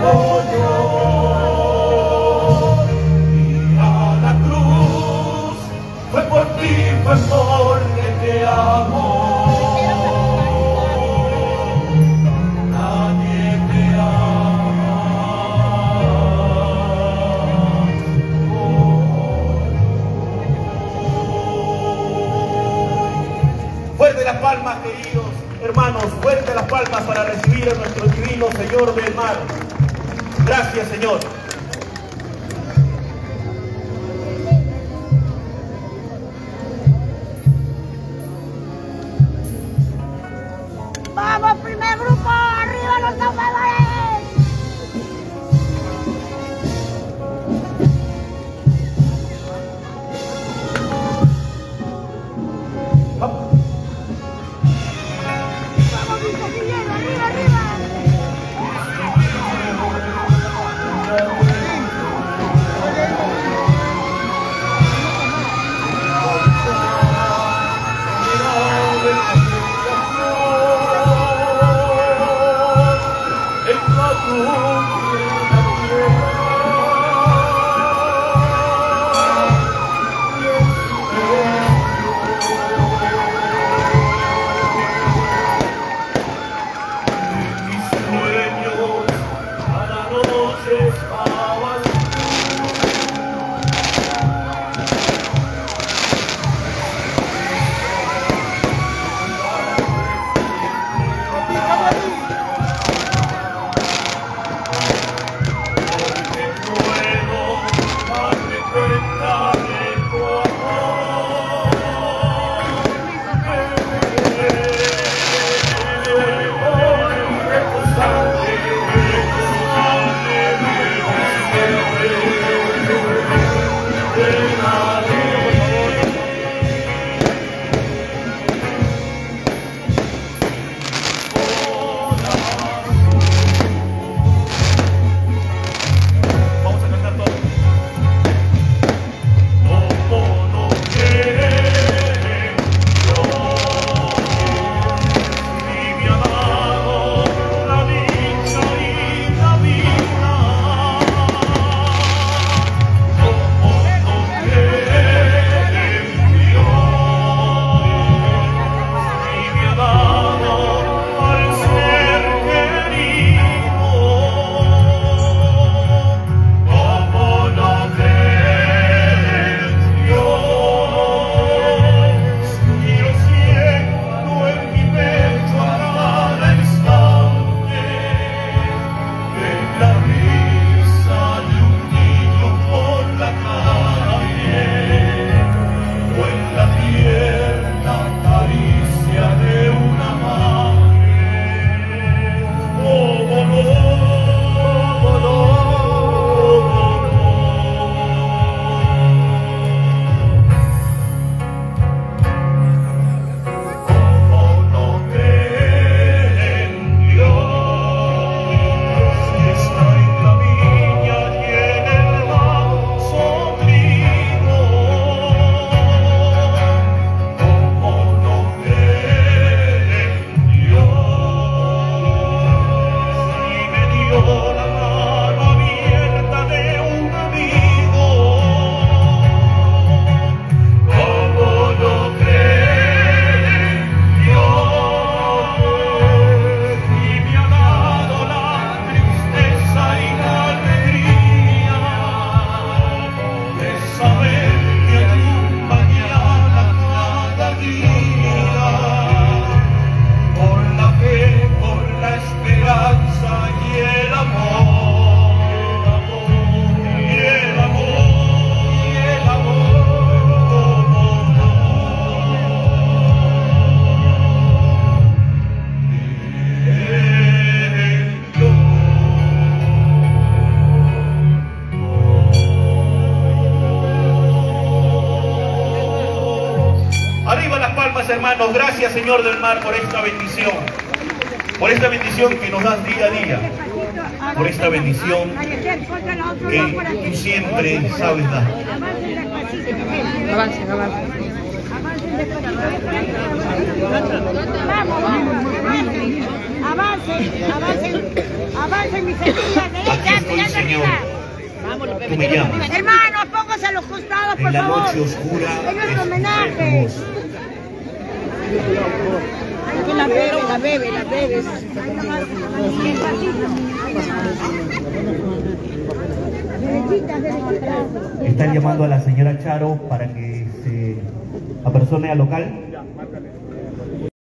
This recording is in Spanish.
Queridos hermanos, fuerte las palmas para recibir a nuestro divino Señor del mar. Gracias, Señor. ¡Vamos, primer grupo! ¡Arriba los cazadores! Hermanos, gracias Señor del mar por esta bendición que nos das día a día, por esta bendición que tú siempre sabes dar. Avancen. Avancen, mis hermanas. Señor, tú me llamas. Hermano, póngase a los costados, por En la favor. noche oscura Es nuestro escuché homenaje. tu voz. La bebe. Están llamando a la señora Charo para que se apersone al local.